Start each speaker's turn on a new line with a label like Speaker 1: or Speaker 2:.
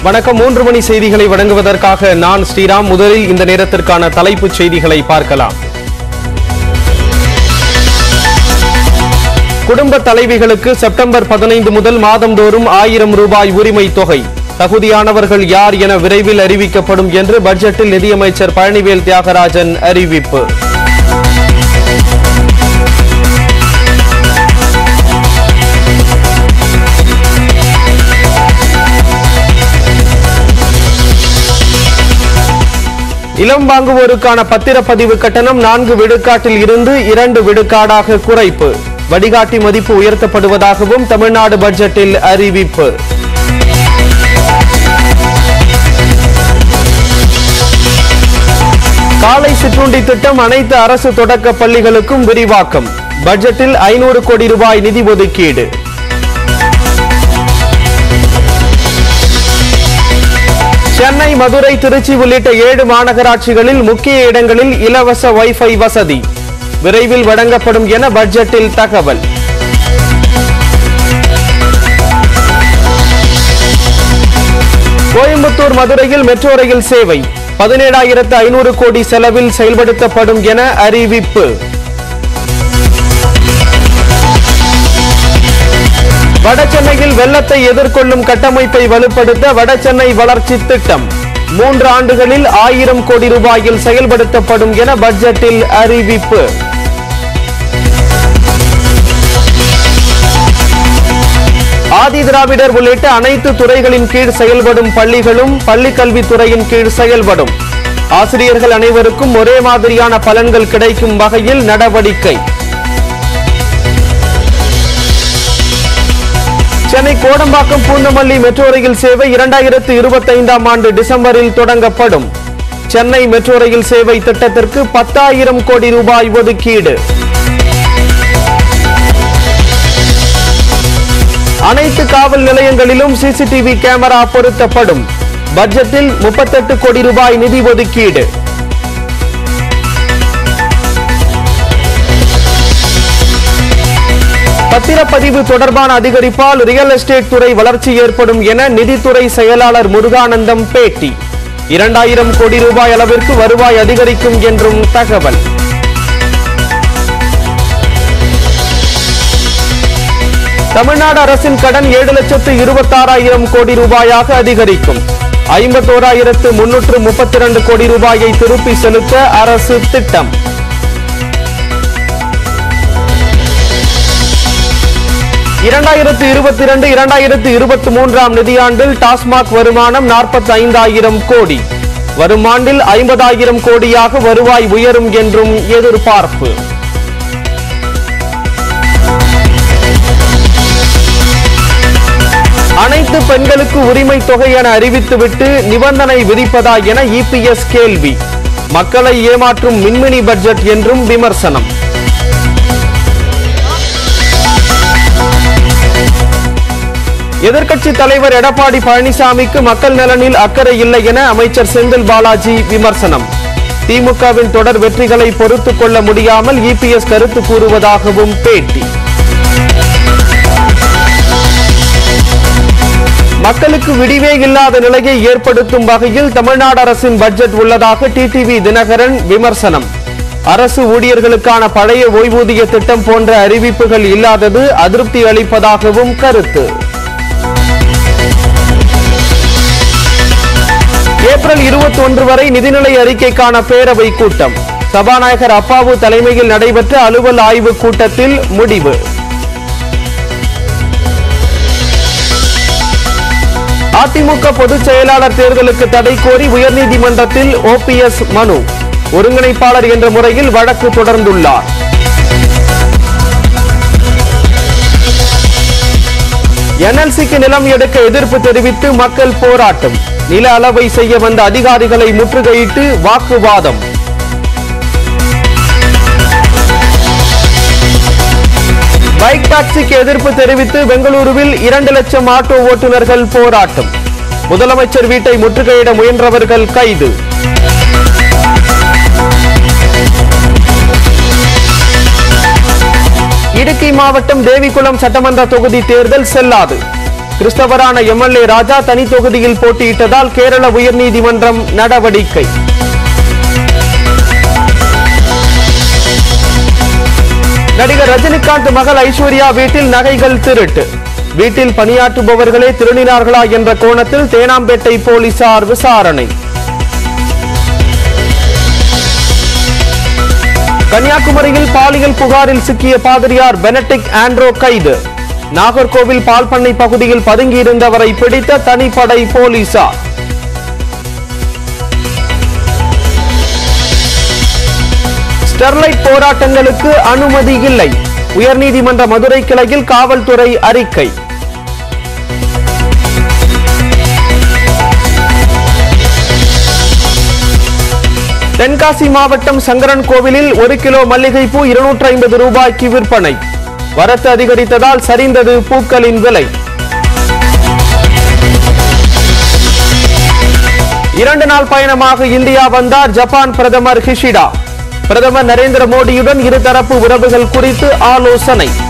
Speaker 1: வணக்கம். 3 மணி செய்திகளை வழங்குவதற்காக நான் ஸ்ரீராம். முதலில் இந்த நேரத்திற்கான தலைப்புச் செய்திகளை பார்க்கலாம். குடும்ப தலைவிகளுக்கு செப்டம்பர் 15 முதல் மாதந்தோறும் 1000 ரூபாய் உரிமை தொகை. தகுதியானவர்கள் யார் என விரைவில் அறிவிக்கப்படும் என்று பட்ஜெட்டில் நிதியமைச்சர் பழனிவேல் தியாகராஜன் அறிவிப்பு. நிலம் வாங்குவோருக்கான பத்திரப்பதிவு கட்டணம் 4 விழுக்காட்டில் இருந்து 2 விழுக்காடாக குறைப்பு. வடிகாட்டி மதிப்பு உயர்த்தப்படுவதாகவும் தமிழ்நாடு பட்ஜெட்டில் அறிவிப்பு. காலை சிற்றுண்டி திட்டம் அனைத்து அரசு தொடக்க பள்ளிகளுக்கும் விரிவாக்கம். பட்ஜெட்டில் 500 கோடி ரூபாய் நிதி ஒதுக்கீடு. சென்னை, மதுரை, திருச்சி உள்ளிட்ட 7 மாநகராட்சிகளில் முக்கிய இடங்களில் இலவச வைஃபை வசதி விரைவில் வழங்கப்படும் என பட்ஜெட்டில் தகவல். கோயம்புத்தூர், மதுரையில் மெட்ரோ ரயில் சேவை 17,500 கோடி செலவில் செயல்படுத்தப்படும் என அறிவிப்பு. வடசென்னையில் வெள்ளத்தை எதிர்கொள்ளும் கட்டமைப்பை வலுப்படுத்த வடசென்னை வளர்ச்சி திட்டம் 3 ஆண்டுகளில் 1000 கோடி ரூபாயில் செயல்படுத்தப்படும் என பட்ஜெட்டில் அறிவிப்பு. ஆதி திராவிடர் உள்ளிட்ட அனைத்து துறைகளின் கீழ் செயல்படும் பள்ளிகளும் பள்ளிக்கல்வித்துறையின் கீழ் செயல்படும். ஆசிரியர்கள் அனைவருக்கும் ஒரே மாதிரியான பலன்கள் கிடைக்கும் வகையில் நடவடிக்கை. சென்னை கோடம்பாக்கம் பூந்தமல்லி மெட்ரோ ரயில் சேவை 2025ஆம் ஆண்டு டிசம்பரில் தொடங்கப்படும். சென்னை மெட்ரோ ரயில் சேவை திட்டத்திற்கு 10,000 கோடி ரூபாய் ஒதுக்கீடு. அனைத்து காவல் நிலையங்களிலும் சிசிடிவி கேமரா பொருத்தப்படும். பட்ஜெட்டில் 38 கோடி ரூபாய் நிதி ஒதுக்கீடு. பத்திரப்பதிவு தொடர்பான அதிகரிப்பால் ரியல் எஸ்டேட் துறை வளர்ச்சி ஏற்படும் என நிதித்துறை செயலாளர் முருகானந்தம் பேட்டி. 2000 கோடி ரூபாய் அளவிற்கு வருவாய் அதிகரிக்கும் என்றும் தகவல். தமிழ்நாடு அரசின் கடன் 7,26,000 கோடி ரூபாயாக அதிகரிக்கும். 51,332 கோடி ரூபாயை திருப்பி செலுத்த அரசு திட்டம். (2022, 2023) நிதியாண்டில் டாஸ்மாக் வருமானம் 45,000 கோடி. வரும் ஆண்டில் 50,000 கோடியாக வருவாய் உயரும் என்றும் எதிர்பார்ப்பு. அனைத்து பெண்களுக்கு உரிமை தொகை என அறிவித்துவிட்டு நிபந்தனை விதிப்பதா என இபிஎஸ் கேள்வி. மக்களை ஏமாற்றும் மின்மினி பட்ஜெட் என்றும் விமர்சனம். எதிர்க்கட்சி தலைவர் எடப்பாடி பழனிசாமிக்கு மக்கள் நலனில் அக்கறை இல்லை என அமைச்சர் செந்தில் பாலாஜி விமர்சனம். திமுகவின் தொடர் வெற்றிகளை பொறுத்துக் கொள்ள முடியாமல் இபிஎஸ் கருத்து கூறுவதாகவும் பேட்டி. மக்களுக்கு விடிவே இல்லாத நிலையை ஏற்படுத்தும் வகையில் தமிழ்நாடு அரசின் பட்ஜெட் உள்ளதாக டிடிவி தினகரன் விமர்சனம். அரசு ஊழியர்களுக்கான பழைய ஓய்வூதிய திட்டம் போன்ற அறிவிப்புகள் இல்லாதது அதிருப்தி அளிப்பதாகவும் கருத்து. ஏப்ரல் 21 வரை நிதிநிலை அறிக்கைக்கான பேரவை கூட்டம். சபாநாயகர் அப்பாவு தலைமையில் நடைபெற்ற அலுவல் ஆய்வு கூட்டத்தில் முடிவு. அதிமுக பொதுச் செயலாளர் தேர்தலுக்கு தடை கோரி உயர்நீதிமன்றத்தில் ஓபிஎஸ் மனு. ஒருங்கிணைப்பாளர் என்ற முறையில் வழக்கு தொடர்ந்துள்ளார். என்எல்சிக்கு நிலம் எடுக்க எதிர்ப்பு தெரிவித்து மக்கள் போராட்டம். நில அளவை செய்ய வந்த அதிகாரிகளை முற்றுகையிட்டு வாக்குவாதம். பைக் டாக்ஸிக்கு எதிர்ப்பு தெரிவித்து பெங்களூருவில் 2 லட்சம் ஆட்டோ ஓட்டுநர்கள் போராட்டம். முதலமைச்சர் வீட்டை முற்றுகையிட முயன்றவர்கள் கைது. இடுக்கி மாவட்டம் தேவிகுளம் சட்டமன்ற தொகுதி தேர்தல் செல்லாது. கிறிஸ்தவரான எம்எல்ஏ ராஜா தனி தொகுதியில் போட்டியிட்டதால் கேரள உயர்நீதிமன்றம் நடவடிக்கை. நடிகர் ரஜினிகாந்த் மகள் ஐஸ்வர்யா வீட்டில் நகைகள் திருட்டு. வீட்டில் பணியாற்றுபவர்களே திருடினார்களா என்ற கோணத்தில் தேனாம்பேட்டை போலீசார் விசாரணை. கன்னியாகுமரியில் பாலியல் புகாரில் சிக்கிய பாதிரியார் பெனடிக்ட் ஆண்ட்ரோ கைது. நாகர்கோவில் பால்பண்ணை பகுதியில் பதுங்கியிருந்தவரை பிடித்த தனிப்படை போலீசார். ஸ்டெர்லைட் போராட்டங்களுக்கு அனுமதி இல்லை. உயர்நீதிமன்ற மதுரை கிளையில் காவல்துறை அறிக்கை. தென்காசி மாவட்டம் சங்கரன் கோவிலில் 1 கிலோ மல்லிகைப்பூ 250 ரூபாய்க்கு விற்பனை. வரத்து அதிகரித்ததால் சரிந்தது பூக்களின் விலை. 2 நாள் பயணமாக இந்தியா வந்தார் ஜப்பான் பிரதமர் கிஷிடா. பிரதமர் நரேந்திர மோடியுடன் இருதரப்பு உறவுகள் குறித்து ஆலோசனை.